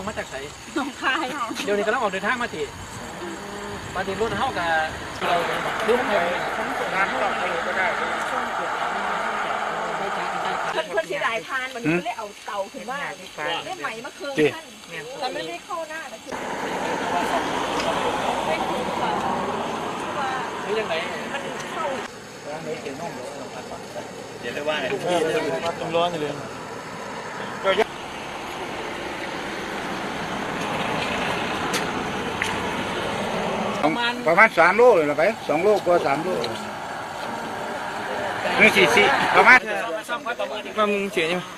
องมาจากไหนน้องคายเดี๋ยวนี้ก็ต้องออกเดินทางมาทีมาถึงรถเฮากับเราดูให้ร้านต่อไปก็ได้เพื่อนที่หลายทานมันไม่ได้เอาเตาถึงว่าได้ไหมมาคืนท่านแต่ไม่ได้เข้าหน้านะคือไม่คุ้มค่ะว่านี่ยังไงมันเข้าเดี๋ยวได้ว่าต้องร้อนเลยประมาณ3 โลเลยนะไป2 โลกว่า3 โลนี่สี่ประมาณมันเสียยัง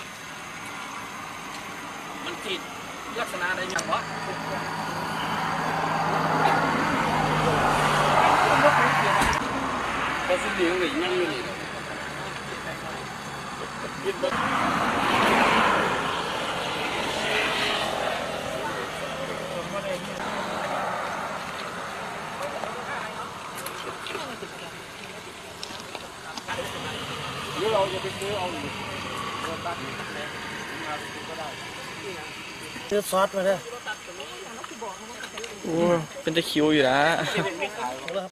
มันติดลักษณะอะไรอย่างวะก็สิ่งเดียวเลยยังอยู่นี่เดี๋ยวเราจะไปซื้อเอาอยู่ซื้อซอสมาเลยโอ้เป็นตะคิวอยู่นะ